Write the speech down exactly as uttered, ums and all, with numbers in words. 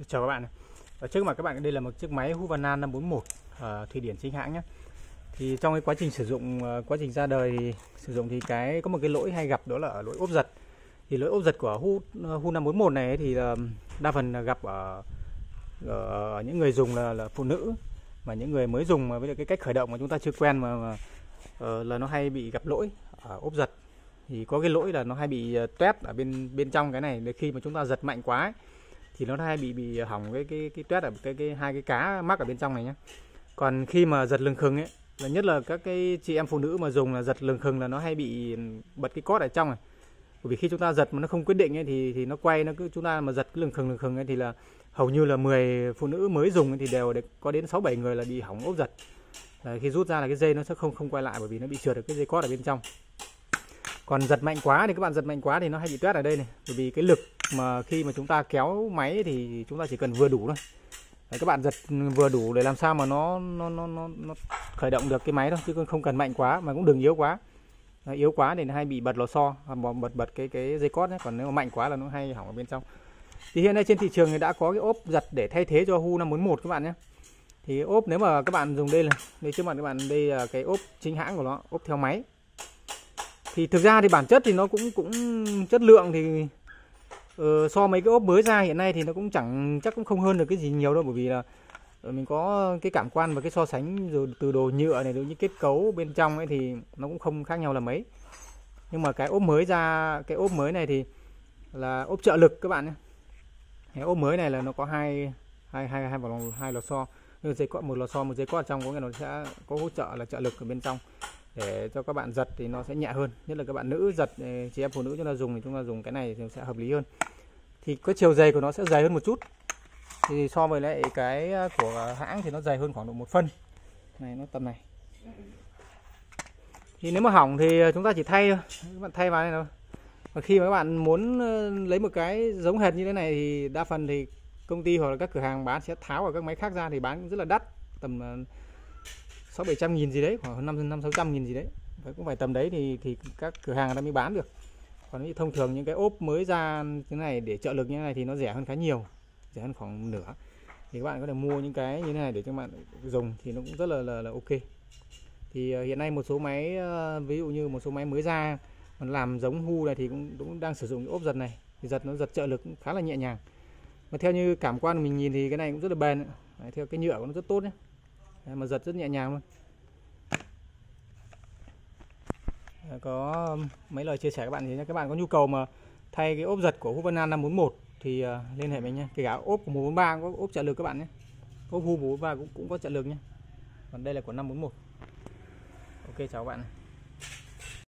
Chào các bạn. Ở trước mặt các bạn đây là một chiếc máy Husqvarna năm bốn mốt uh, Thụy Điển chính hãng nhé. Thì trong cái quá trình sử dụng, uh, quá trình ra đời thì sử dụng thì cái có một cái lỗi hay gặp đó là ở lỗi ốp giật. Thì lỗi ốp giật của Hu Hu năm bốn mốt này thì uh, đa phần là gặp ở, ở, ở những người dùng là, là phụ nữ, mà những người mới dùng mà với cái cách khởi động mà chúng ta chưa quen mà, mà uh, là nó hay bị gặp lỗi ở ốp giật. Thì có cái lỗi là nó hay bị toét ở bên bên trong cái này, để khi mà chúng ta giật mạnh quá ấy, thì nó hay bị bị hỏng cái cái cái toét ở cái cái hai cái cá mắc ở bên trong này nhé. Còn khi mà giật lừng khừng ấy, là nhất là các cái chị em phụ nữ mà dùng là giật lừng khừng là nó hay bị bật cái cót ở trong này. Bởi vì khi chúng ta giật mà nó không quyết định ấy, thì thì nó quay, nó cứ chúng ta mà giật cái lừng khừng lừng khừng ấy, thì là hầu như là mười phụ nữ mới dùng ấy, thì đều có đến sáu bảy người là bị hỏng ốp giật. Đấy, khi rút ra là cái dây nó sẽ không không quay lại, bởi vì nó bị trượt được cái dây cót ở bên trong. Còn giật mạnh quá thì các bạn giật mạnh quá thì nó hay bị toét ở đây này, bởi vì cái lực mà khi mà chúng ta kéo máy thì chúng ta chỉ cần vừa đủ thôi. Đấy, các bạn giật vừa đủ để làm sao mà nó nó nó nó, nó khởi động được cái máy thôi, chứ không cần mạnh quá mà cũng đừng yếu quá. Đấy, yếu quá thì nó hay bị bật lò xo, bật bật cái cái dây cót ấy. Còn nếu mà mạnh quá là nó hay hỏng ở bên trong. Thì hiện nay trên thị trường thì đã có cái ốp giật để thay thế cho Hu năm bốn mốt các bạn nhé. Thì ốp nếu mà các bạn dùng đây là đây trước mặt các bạn, đây là cái ốp chính hãng của nó, ốp theo máy. Thì thực ra thì bản chất thì nó cũng cũng chất lượng thì uh, so mấy cái ốp mới ra hiện nay thì nó cũng chẳng chắc cũng không hơn được cái gì nhiều đâu, bởi vì là mình có cái cảm quan và cái so sánh rồi từ đồ nhựa này, đến những kết cấu bên trong ấy thì nó cũng không khác nhau là mấy. Nhưng mà cái ốp mới ra, cái ốp mới này thì là ốp trợ lực các bạn nhé. Cái ốp mới này là nó có hai hai hai hai vào hai lò xo, nhưng dây cót một lò xo một dây cót ở trong, có nghĩa là nó sẽ có hỗ trợ là trợ lực ở bên trong để cho các bạn giật thì nó sẽ nhẹ hơn, nhất là các bạn nữ giật, chị em phụ nữ chúng ta dùng thì chúng ta dùng cái này thì sẽ hợp lý hơn. Thì cái chiều dày của nó sẽ dày hơn một chút, thì so với lại cái của hãng thì nó dày hơn khoảng độ một phân này, nó tầm này. Thì nếu mà hỏng thì chúng ta chỉ thay thôi, các bạn thay vào đây thôi. Và khi mà các bạn muốn lấy một cái giống hệt như thế này thì đa phần thì công ty hoặc là các cửa hàng bán sẽ tháo ở các máy khác ra, thì bán rất là đắt, tầm sáu bảy trăm nghìn gì đấy, khoảng năm năm sáu trăm nghìn gì đấy. Vậy cũng phải tầm đấy thì thì các cửa hàng người ta mới bán được. Còn thì thông thường những cái ốp mới ra thế này để trợ lực như thế này thì nó rẻ hơn khá nhiều, rẻ hơn khoảng nửa. Thì các bạn có thể mua những cái như thế này để cho các bạn dùng thì nó cũng rất là là, là ok. Thì uh, hiện nay một số máy uh, ví dụ như một số máy mới ra còn làm giống Hu này thì cũng, cũng đang sử dụng cái ốp giật này, thì giật nó giật trợ lực cũng khá là nhẹ nhàng. Mà theo như cảm quan của mình nhìn thì cái này cũng rất là bền. Đấy, theo cái nhựa của nó rất tốt nhé. Đấy, mà giật rất nhẹ nhàng luôn. Có mấy lời chia sẻ các bạn thì các bạn có nhu cầu mà thay cái ốp giật của Husqvarna năm bốn mốt thì uh, liên hệ với mình nhé. Kể cả ốp của một bốn ba cũng có ốp trợ lực các bạn nhé. Ốp Hu một bốn ba cũng cũng có trợ lực nhé. Còn đây là của năm bốn mốt. Ok, chào các bạn.